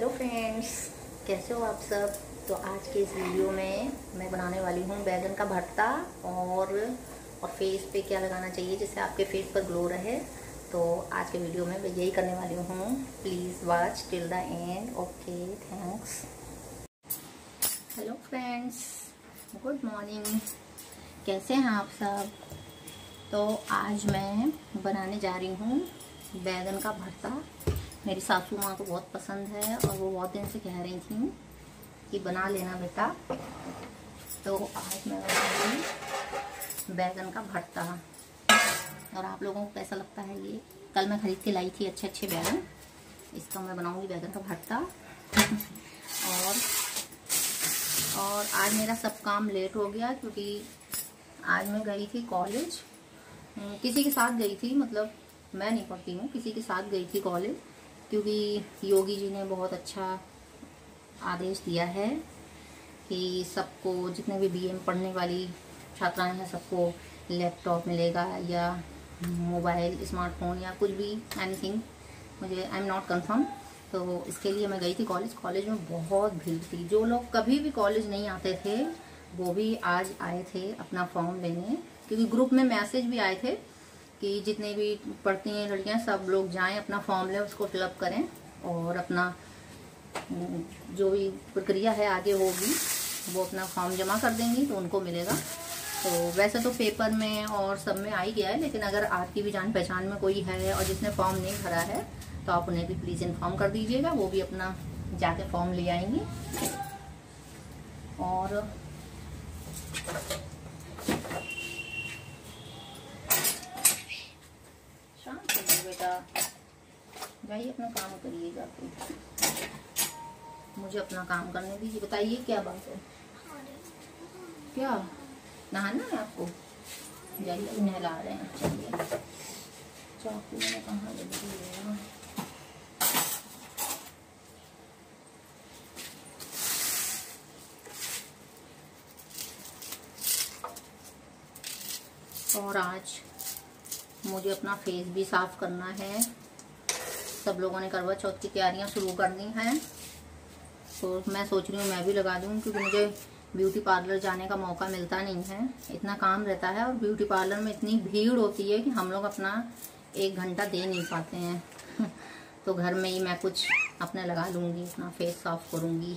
Hello friends, कैसे हो आप सब। तो आज के इस वीडियो में मैं बनाने वाली हूँ बैगन का भरता और फेस पे क्या लगाना चाहिए जिससे आपके फेस पर ग्लो रहे। तो आज के वीडियो में मैं यही करने वाली हूँ। Please watch till the end. Okay, thanks. Hello friends, good morning, कैसे हैं आप सब। तो आज मैं बनाने जा रही हूँ बैगन का भरता। मेरी सासू माँ को बहुत पसंद है और वो बहुत दिन से कह रही थी कि बना लेना बेटा। तो आज मैं बनाऊंगी बैगन का भरता और आप लोगों को कैसा लगता है ये। कल मैं खरीद के लाई थी अच्छे अच्छे बैगन, इसका मैं बनाऊंगी बैगन का भरता। और आज मेरा सब काम लेट हो गया क्योंकि आज मैं गई थी कॉलेज। किसी के साथ गई थी, मतलब मैं नहीं पढ़ती हूँ, किसी के साथ गई थी कॉलेज, क्योंकि योगी जी ने बहुत अच्छा आदेश दिया है कि सबको, जितने भी बीए में पढ़ने वाली छात्राएं हैं, सबको लैपटॉप मिलेगा या मोबाइल, स्मार्टफोन या कुछ भी, एनीथिंग। मुझे आई एम नॉट कंफर्म। तो इसके लिए मैं गई थी कॉलेज। कॉलेज में बहुत भीड़ थी। जो लोग कभी भी कॉलेज नहीं आते थे वो भी आज आए थे अपना फॉर्म लेने, क्योंकि ग्रुप में मैसेज भी आए थे कि जितने भी पढ़ती हैं लड़कियां सब लोग जाएं, अपना फॉर्म लें, उसको फिलअप करें और अपना जो भी प्रक्रिया है आगे होगी वो अपना फॉर्म जमा कर देंगी तो उनको मिलेगा। तो वैसे तो पेपर में और सब में आ ही गया है, लेकिन अगर आपकी भी जान पहचान में कोई है और जिसने फॉर्म नहीं भरा है तो आप उन्हें भी प्लीज़ इन्फॉर्म कर दीजिएगा, वो भी अपना जाके फॉर्म ले आएंगे। और बेटा जाइए अपना काम करिए जाके, मुझे अपना काम करने दीजिए। बताइए क्या बात है, क्या नहाना है आपको? जाइए, नहला रहे हैं। चलिए, चाकू में कहाँ लग है। और आज मुझे अपना फेस भी साफ करना है। सब लोगों ने करवा चौथ की तैयारियां शुरू कर दी हैं, तो मैं सोच रही हूँ मैं भी लगा दूँ, क्योंकि मुझे ब्यूटी पार्लर जाने का मौका मिलता नहीं है, इतना काम रहता है और ब्यूटी पार्लर में इतनी भीड़ होती है कि हम लोग अपना 1 घंटा दे नहीं पाते हैं। तो घर में ही मैं कुछ अपने लगा लूँगी, अपना फेस साफ करूँगी।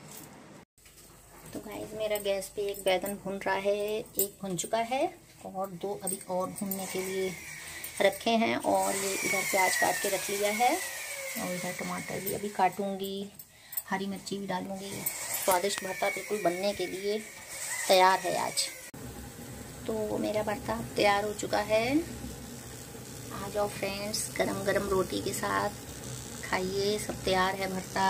तो गाइस, मेरा गैस पे एक बैगन भुन रहा है, एक भुन चुका है और 2 अभी और भुनने के लिए रखे हैं। और ये इधर प्याज काट के रख लिया है और इधर टमाटर भी अभी काटूंगी, हरी मिर्ची भी डालूंगी। स्वादिष्ट भरता बिल्कुल बनने के लिए तैयार है आज। तो मेरा भरता तैयार हो चुका है। आ जाओ फ्रेंड्स, गरम गरम रोटी के साथ खाइए। सब तैयार है भरता।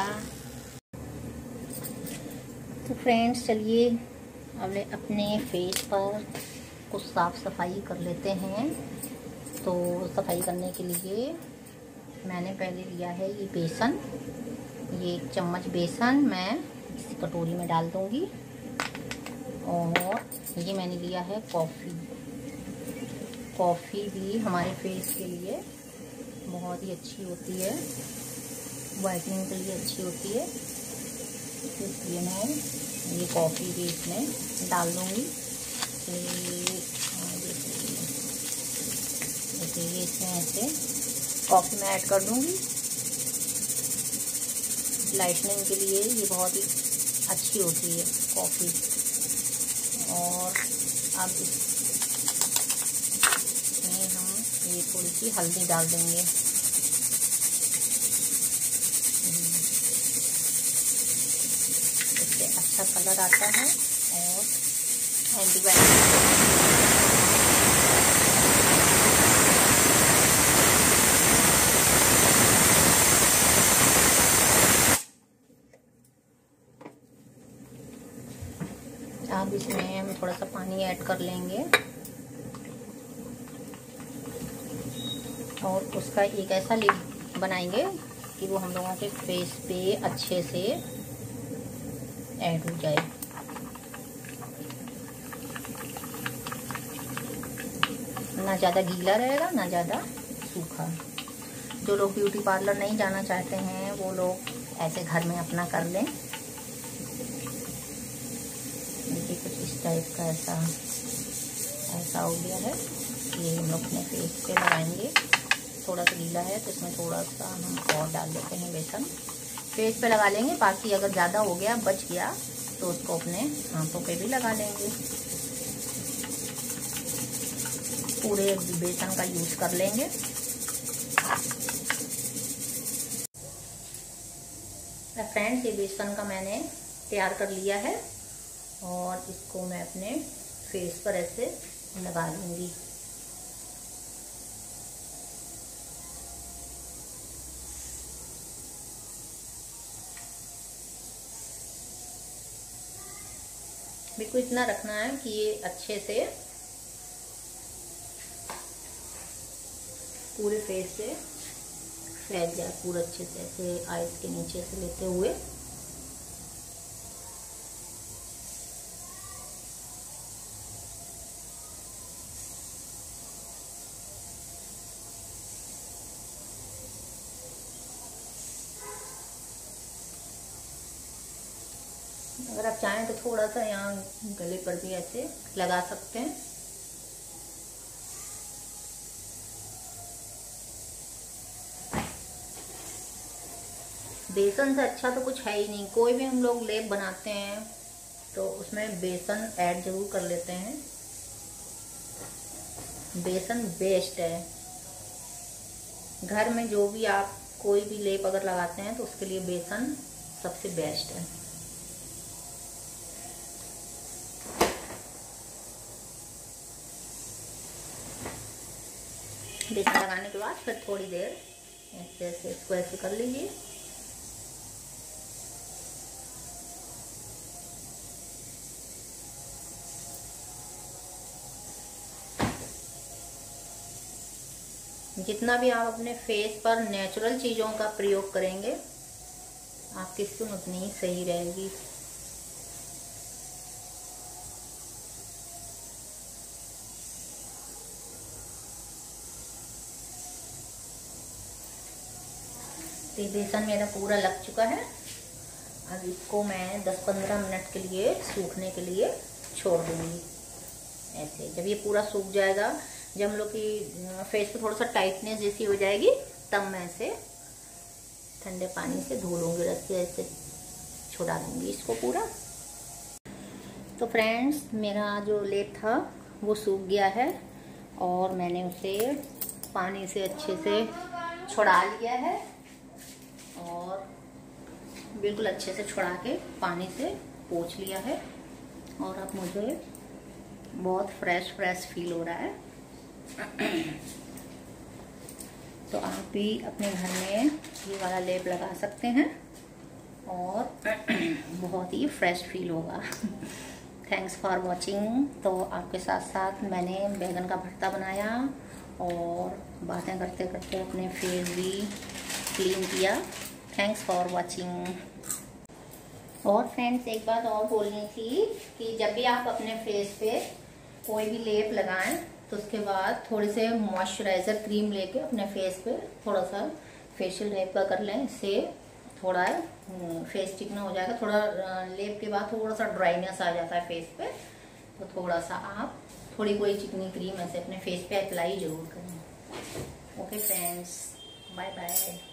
तो फ्रेंड्स चलिए अब अपने फेस पर कुछ साफ सफाई कर लेते हैं। तो सफाई करने के लिए मैंने पहले लिया है ये बेसन, ये 1 चम्मच बेसन मैं इस कटोरी में डाल दूंगी। और ये मैंने लिया है कॉफ़ी। कॉफ़ी भी हमारे फेस के लिए बहुत ही अच्छी होती है, वाइटनिंग के लिए अच्छी होती है, इसलिए मैं ये कॉफ़ी भी इसमें डाल दूंगी। ये इसमें ऐसे कॉफ़ी में ऐड कर दूंगी। लाइटनिंग के लिए ये बहुत ही अच्छी होती है कॉफ़ी। और अब इसमें हम ये थोड़ी सी हल्दी डाल देंगे। इससे अच्छा कलर आता है और एंटीबायोटिक अब इसमें हम थोड़ा सा पानी ऐड कर लेंगे और उसका एक ऐसा लिप बनाएंगे कि वो हम लोगों के फेस पे अच्छे से ऐड हो जाए। ना ज़्यादा गीला रहेगा ना ज़्यादा सूखा। जो लोग ब्यूटी पार्लर नहीं जाना चाहते हैं वो लोग ऐसे घर में अपना कर लें। देखिए कुछ इस टाइप का ऐसा हो गया है। ये हम लोग अपने फेस पे लगाएंगे। थोड़ा सा गीला है तो इसमें थोड़ा सा हम और डाल देते हैं बेसन। फेस पे लगा लेंगे, बाकी अगर ज़्यादा हो गया बच गया तो उसको अपने हाथों पे भी लगा लेंगे। पूरे बेसन का यूज़ कर लेंगे। फ्रेंड्स, ये बेसन का मैंने तैयार कर लिया है और इसको मैं अपने फेस पर ऐसे लगा लूँगी। बिल्कुल इतना रखना है कि ये अच्छे से पूरे फेस से फैल जाए, पूरा अच्छे से ऐसे आइस के नीचे से लेते हुए। अगर आप चाहें तो थोड़ा सा यहाँ गले पर भी ऐसे लगा सकते हैं। बेसन से अच्छा तो कुछ है ही नहीं। कोई भी हम लोग लेप बनाते हैं तो उसमें बेसन ऐड जरूर कर लेते हैं। बेसन बेस्ट है। घर में जो भी आप कोई भी लेप अगर लगाते हैं तो उसके लिए बेसन सबसे बेस्ट है। बेसन लगाने के बाद फिर थोड़ी देर ऐसे ऐसे इसको ऐसे कर लीजिए। जितना भी आप अपने फेस पर नेचुरल चीज़ों का प्रयोग करेंगे आपकी स्किन उतनी ही सही रहेगी। तो बेसन मेरा पूरा लग चुका है। अब इसको मैं 10-15 मिनट के लिए सूखने के लिए छोड़ दूंगी। ऐसे जब ये पूरा सूख जाएगा, जब हम लोग की फेस पे थोड़ा सा टाइटनेस जैसी हो जाएगी, तब मैं इसे ठंडे पानी से धो लूँगी। रस्से ऐसे छुड़ा लूँगी इसको पूरा। तो फ्रेंड्स, मेरा जो लेप था वो सूख गया है और मैंने उसे पानी से अच्छे से छुड़ा लिया है और बिल्कुल अच्छे से छुड़ा के पानी से पोंछ लिया है। और अब मुझे बहुत फ्रेश फील हो रहा है। तो आप भी अपने घर में ये वाला लेप लगा सकते हैं और बहुत ही फ्रेश फील होगा। Thanks for watching. तो आपके साथ साथ मैंने बैगन का भरता बनाया और बातें करते करते अपने फेस भी क्लीन किया। Thanks for watching. और फ्रेंड्स, एक बात और बोलनी थी कि जब भी आप अपने फेस पे कोई भी लेप लगाएं तो उसके बाद थोड़े से मॉइस्चराइज़र क्रीम लेके अपने फेस पे थोड़ा सा फेशियल टाइप का कर लें। इससे थोड़ा फेस चिकना हो जाएगा। थोड़ा लेप के बाद थोड़ा सा ड्राइनेस आ जाता है फेस पे, तो थोड़ा सा आप थोड़ी कोई चिकनी क्रीम ऐसे अपने फेस पे अप्लाई जरूर करें। Okay friends, bye bye.